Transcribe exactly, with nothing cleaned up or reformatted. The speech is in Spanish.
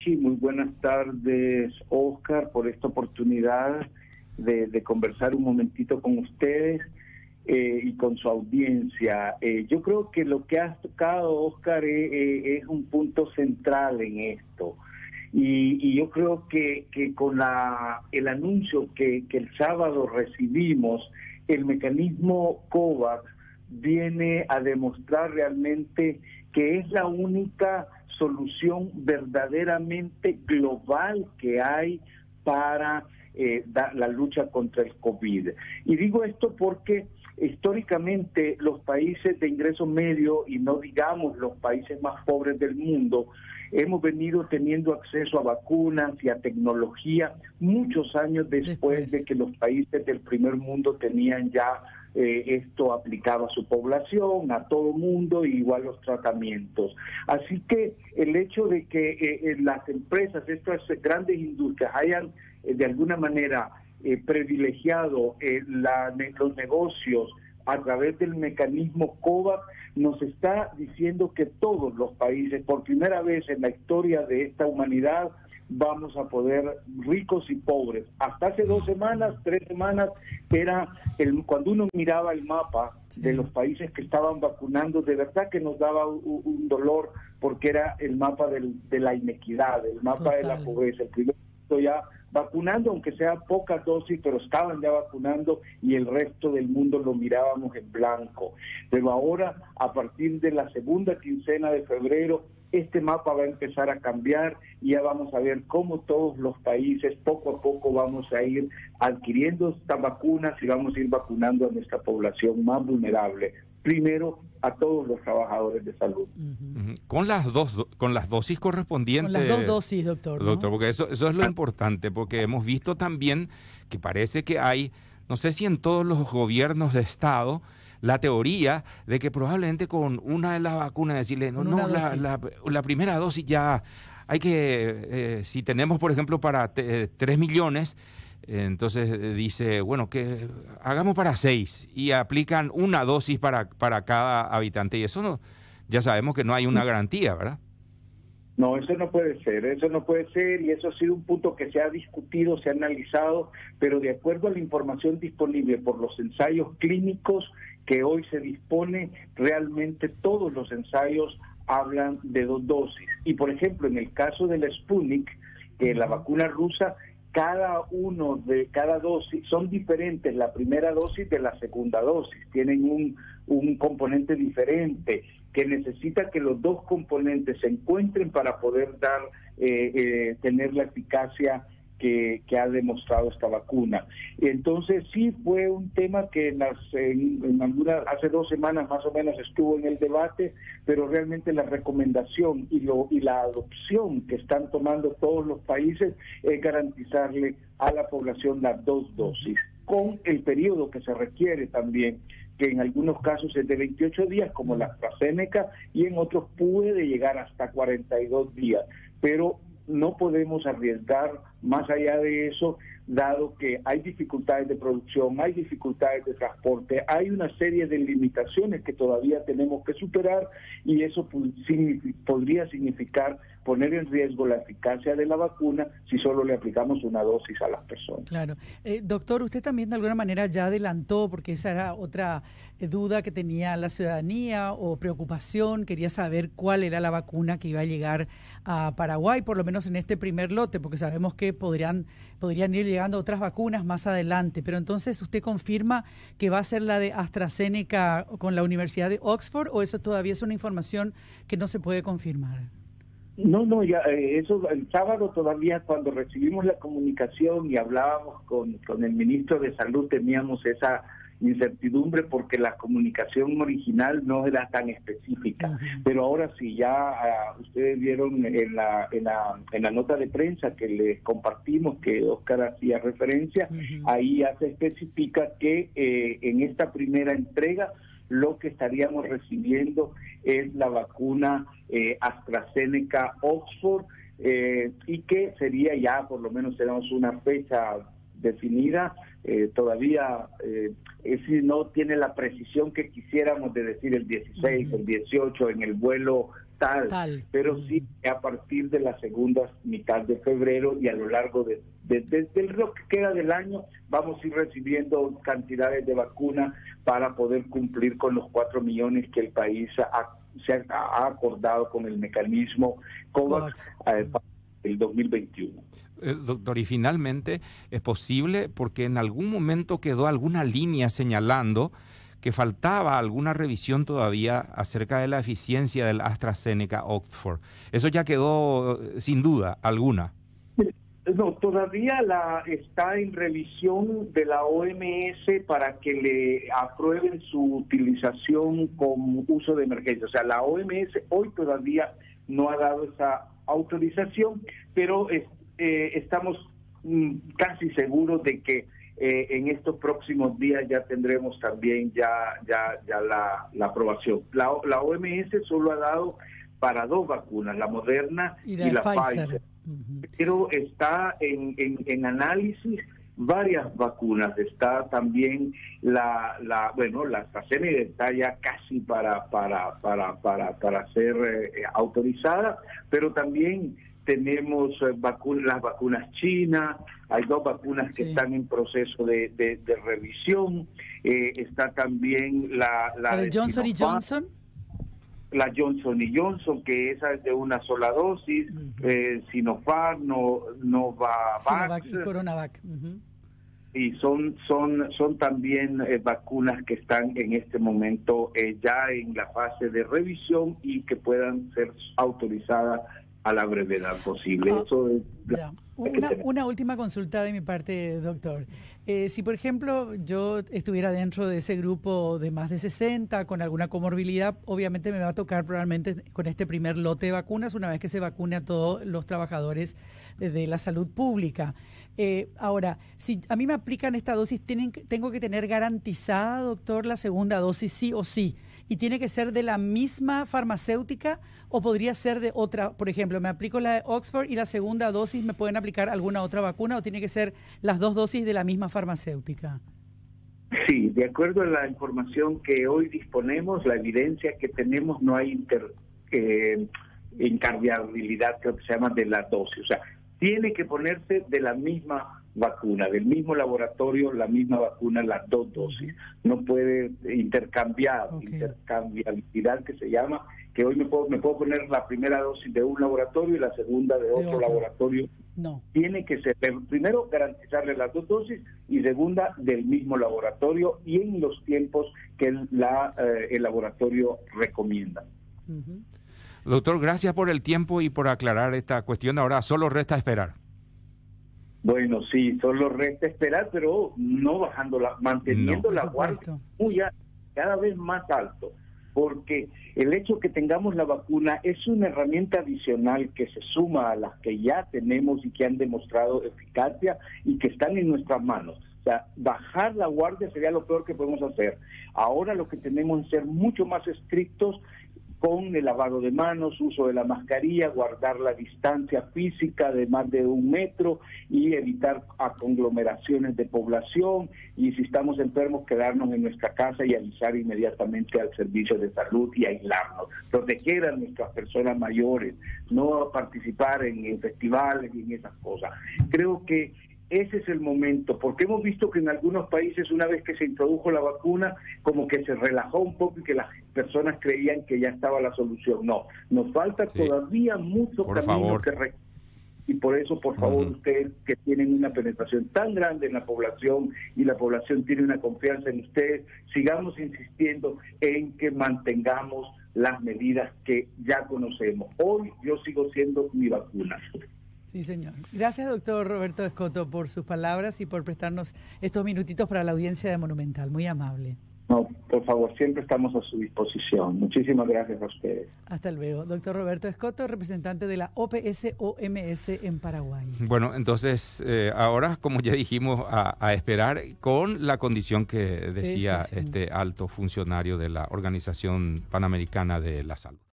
Sí, muy buenas tardes, Oscar, por esta oportunidad de, de conversar un momentito con ustedes eh, y con su audiencia. Eh, yo creo que lo que has tocado, Oscar, eh, es un punto central en esto. Y, y yo creo que, que con la, el anuncio que, que el sábado recibimos, el mecanismo COVAX viene a demostrar realmente que es la única solución verdaderamente global que hay para eh, da, la lucha contra el COVID. Y digo esto porque históricamente los países de ingreso medio, y no digamos los países más pobres del mundo, hemos venido teniendo acceso a vacunas y a tecnología muchos años después, después. de que los países del primer mundo tenían ya eh, esto aplicado a su población, a todo mundo, y igual los tratamientos. Así que el hecho de que eh, las empresas, estas grandes industrias, hayan eh, de alguna manera eh, privilegiado eh, la, los negocios a través del mecanismo COVAX, nos está diciendo que todos los países, por primera vez en la historia de esta humanidad, vamos a poder, ricos y pobres. Hasta hace dos semanas, tres semanas, era el, cuando uno miraba el mapa sí. de los países que estaban vacunando, de verdad que nos daba un, un dolor, porque era el mapa del, de la inequidad, el mapa Total. de la pobreza. El primero ya vacunando, aunque sea pocas dosis, pero estaban ya vacunando y el resto del mundo lo mirábamos en blanco. Pero ahora, a partir de la segunda quincena de febrero, este mapa va a empezar a cambiar y ya vamos a ver cómo todos los países poco a poco vamos a ir adquiriendo estas vacunas y vamos a ir vacunando a nuestra población más vulnerable. Primero, a todos los trabajadores de salud. Uh-huh. Con las dos, con las dosis correspondientes. Con las dos dosis, doctor. ¿no? Doctor, porque eso, eso es lo importante, porque hemos visto también que parece que hay, no sé si en todos los gobiernos de Estado, la teoría de que probablemente con una de las vacunas decirle, no, no, la, la, la primera dosis ya hay que, eh, si tenemos, por ejemplo, para tres millones, entonces dice, bueno, que hagamos para seis y aplican una dosis para, para cada habitante. Y eso no, ya sabemos que no hay una garantía, ¿verdad? No, eso no puede ser, eso no puede ser, y eso ha sido un punto que se ha discutido, se ha analizado, pero de acuerdo a la información disponible por los ensayos clínicos que hoy se dispone, realmente todos los ensayos hablan de dos dosis. Y por ejemplo, en el caso del Sputnik, que la vacuna rusa, cada uno de cada dosis son diferentes, la primera dosis de la segunda dosis, tienen un, un componente diferente que necesita que los dos componentes se encuentren para poder dar eh, eh, tener la eficacia que, que ha demostrado esta vacuna. Entonces sí fue un tema que en las, en, en alguna, hace dos semanas más o menos estuvo en el debate, pero realmente la recomendación y, lo, y la adopción que están tomando todos los países es garantizarle a la población las dos dosis, con el periodo que se requiere también, que en algunos casos es de veintiocho días, como la AstraZeneca, y en otros puede llegar hasta cuarenta y dos días, pero no podemos arriesgar más allá de eso, dado que hay dificultades de producción, hay dificultades de transporte, hay una serie de limitaciones que todavía tenemos que superar, y eso podría significar poner en riesgo la eficacia de la vacuna si solo le aplicamos una dosis a las personas. Claro. Eh, doctor, usted también de alguna manera ya adelantó, porque esa era otra eh, duda que tenía la ciudadanía o preocupación, quería saber cuál era la vacuna que iba a llegar a Paraguay, por lo menos en este primer lote, porque sabemos que podrían, podrían ir llegando otras vacunas más adelante, pero entonces usted confirma que va a ser la de AstraZeneca con la Universidad de Oxford, o eso todavía es una información que no se puede confirmar. No, no, ya eh, eso el sábado todavía, cuando recibimos la comunicación y hablábamos con, con el ministro de Salud, teníamos esa incertidumbre porque la comunicación original no era tan específica. Uh-huh. Pero ahora sí, ya uh, ustedes vieron en la, en la en la nota de prensa que les compartimos, que Oscar hacía referencia, uh-huh. ahí ya se especifica que eh, en esta primera entrega lo que estaríamos recibiendo es la vacuna eh, AstraZeneca Oxford, eh, y que sería ya, por lo menos tenemos una fecha definida, eh, todavía eh, es decir, no tiene la precisión que quisiéramos de decir el dieciséis, uh-huh. el dieciocho, en el vuelo tal, tal. pero sí a partir de la segunda mitad de febrero y a lo largo de, de, de, de lo que queda del año vamos a ir recibiendo cantidades de vacunas para poder cumplir con los cuatro millones que el país ha, se ha, ha acordado con el mecanismo COVAX eh, para el dos mil veintiuno. Eh, doctor, y finalmente, ¿es posible? Porque en algún momento quedó alguna línea señalando que faltaba alguna revisión todavía acerca de la eficiencia del AstraZeneca Oxford. ¿Eso ya quedó sin duda alguna? No, todavía la está en revisión de la O M S para que le aprueben su utilización con uso de emergencia. O sea, la O M S hoy todavía no ha dado esa autorización, pero es, eh, estamos mm, casi seguros de que eh, en estos próximos días ya tendremos también ya ya ya la, la aprobación. La, la O M S solo ha dado para dos vacunas, la Moderna y la, y la Pfizer. Pfizer. Uh-huh. Pero está en, en, en análisis varias vacunas. Está también la, la bueno, la AstraZeneca está ya casi para para para para para ser eh, autorizada, pero también tenemos eh, vacunas, las vacunas chinas. Hay dos vacunas que sí. están en proceso de, de, de revisión. Eh, está también la la de Johnson y Johnson. La Johnson y Johnson, que esa es de una sola dosis, uh-huh. eh, Sinopharm, no, Novavax, Sinovac y Coronavac. Uh-huh. Y son son son también eh, vacunas que están en este momento eh, ya en la fase de revisión y que puedan ser autorizadas a la brevedad posible. Ah, Eso es la, una, una última consulta de mi parte, doctor. Eh, si, por ejemplo, yo estuviera dentro de ese grupo de más de sesenta con alguna comorbilidad, obviamente me va a tocar probablemente con este primer lote de vacunas una vez que se vacune a todos los trabajadores de la salud pública. Eh, ahora, si a mí me aplican esta dosis, ¿tienen, tengo que tener garantizada, doctor, la segunda dosis sí o sí? ¿Y tiene que ser de la misma farmacéutica o podría ser de otra? Por ejemplo, me aplico la de Oxford y la segunda dosis, ¿me pueden aplicar alguna otra vacuna o tiene que ser las dos dosis de la misma farmacéutica? Sí, de acuerdo a la información que hoy disponemos, la evidencia que tenemos, no hay inter, eh, incardiabilidad, creo que se llama, de la dosis. O sea, tiene que ponerse de la misma vacuna, del mismo laboratorio, la misma vacuna, las dos dosis. No puede intercambiar, okay. intercambiabilidad que se llama, que hoy me puedo, me puedo poner la primera dosis de un laboratorio y la segunda de otro, de otro. laboratorio. No. Tiene que ser, primero, garantizarle las dos dosis y segunda, del mismo laboratorio y en los tiempos que el, la, eh, el laboratorio recomienda. Uh-huh. Doctor, gracias por el tiempo y por aclarar esta cuestión. Ahora solo resta esperar. Bueno, sí, solo resta esperar, pero no bajando la, manteniendo no, la guardia muy alta, cada vez más alto, porque el hecho que tengamos la vacuna es una herramienta adicional que se suma a las que ya tenemos y que han demostrado eficacia y que están en nuestras manos. O sea, bajar la guardia sería lo peor que podemos hacer. Ahora lo que tenemos es ser mucho más estrictos con el lavado de manos, uso de la mascarilla, guardar la distancia física de más de un metro y evitar a conglomeraciones de población, y si estamos enfermos quedarnos en nuestra casa y avisar inmediatamente al servicio de salud y aislarnos, proteger a nuestras personas mayores, no participar en, en festivales y en esas cosas. Creo que ese es el momento, porque hemos visto que en algunos países, una vez que se introdujo la vacuna, como que se relajó un poco y que las personas creían que ya estaba la solución. No, nos falta sí. todavía mucho por camino favor. que recorrer. Y por eso, por favor, uh-huh. ustedes que tienen una penetración tan grande en la población y la población tiene una confianza en ustedes, sigamos insistiendo en que mantengamos las medidas que ya conocemos. Hoy yo sigo siendo mi vacuna. Sí, señor. Gracias, doctor Roberto Escoto, por sus palabras y por prestarnos estos minutitos para la audiencia de Monumental. Muy amable. No, por favor, siempre estamos a su disposición. Muchísimas gracias a ustedes. Hasta luego. Doctor Roberto Escoto, representante de la O P S O M S en Paraguay. Bueno, entonces, eh, ahora, como ya dijimos, a, a esperar con la condición que decía sí, sí, sí. este alto funcionario de la Organización Panamericana de la Salud.